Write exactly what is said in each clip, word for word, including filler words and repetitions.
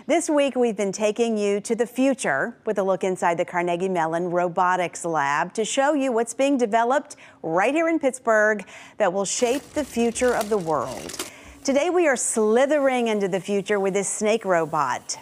This week, we've been taking you to the future with a look inside the Carnegie Mellon Robotics Lab to show you what's being developed right here in Pittsburgh that will shape the future of the world. Today, we are slithering into the future with this snake robot.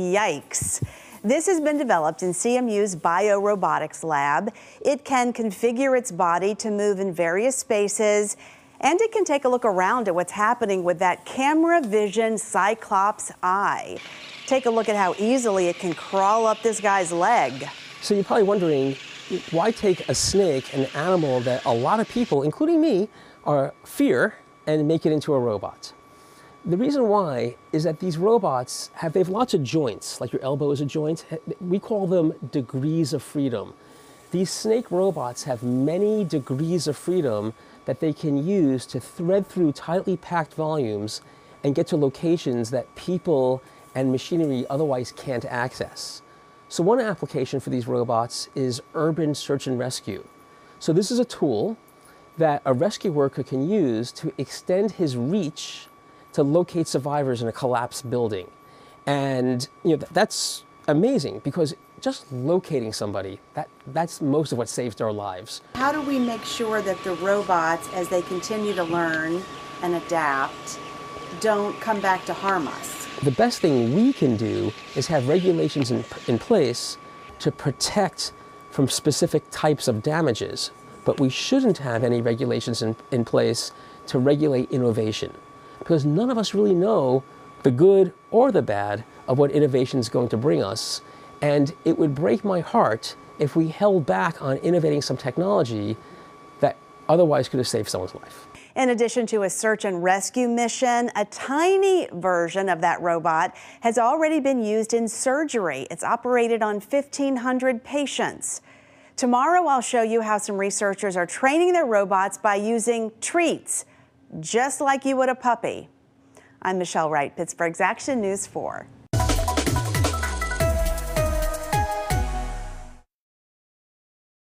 Yikes. This has been developed in C M U's Biorobotics Lab. It can configure its body to move in various spaces, and it can take a look around at what's happening with that camera vision Cyclops eye. Take a look at how easily it can crawl up this guy's leg. So you're probably wondering, why take a snake, an animal that a lot of people, including me, are fear, and make it into a robot? The reason why is that these robots have, they have lots of joints, like your elbow is a joint. We call them degrees of freedom. These snake robots have many degrees of freedom that they can use to thread through tightly packed volumes and get to locations that people and machinery otherwise can't access. So one application for these robots is urban search and rescue. So this is a tool that a rescue worker can use to extend his reach to locate survivors in a collapsed building. And you know, that's amazing, because just locating somebody, that, that's most of what saves their lives. How do we make sure that the robots, as they continue to learn and adapt, don't come back to harm us? The best thing we can do is have regulations in, in place to protect from specific types of damages, but we shouldn't have any regulations in, in place to regulate innovation, because none of us really know the good or the bad of what innovation is going to bring us. And it would break my heart if we held back on innovating some technology that otherwise could have saved someone's life. In addition to a search and rescue mission, a tiny version of that robot has already been used in surgery. It's operated on fifteen hundred patients. Tomorrow, I'll show you how some researchers are training their robots by using treats, just like you would a puppy. I'm Michelle Wright, Pittsburgh's Action News four.